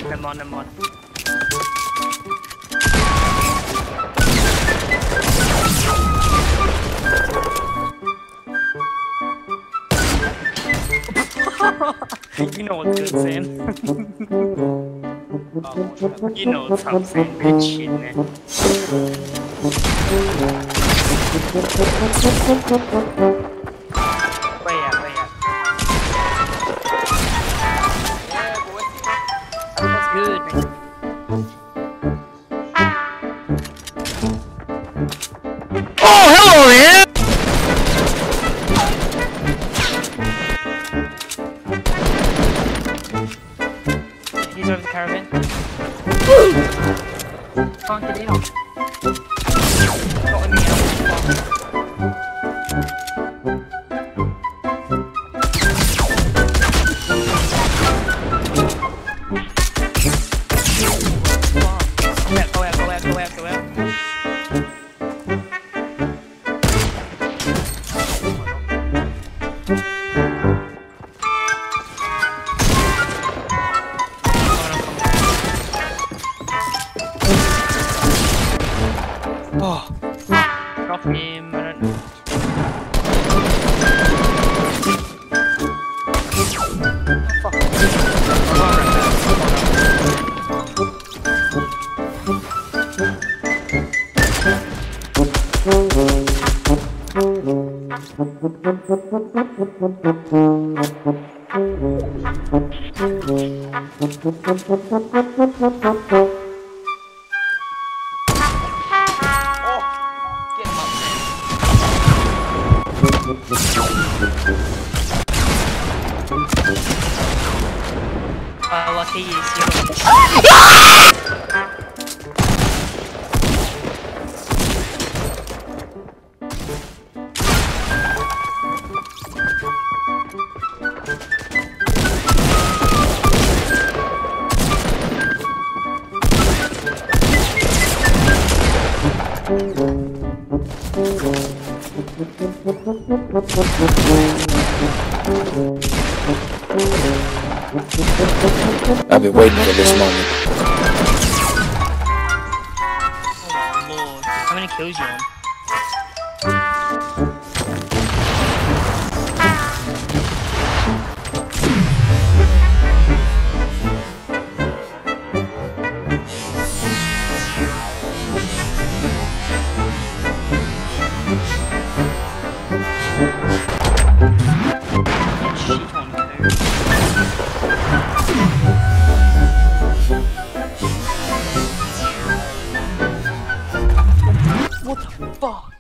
I'm on, I'm on. You know what's good, Sam. You know what's up, Sam. Good shit, man. Where at? Yeah, boy. That's good, man. Oh, hello there! He's over the caravan. Can't get in. Not in the Go out. Oh, drop him, I don't know. Fuck. Lucky is I've been waiting for this moment. Oh lord. How many kills you on? What the fuck?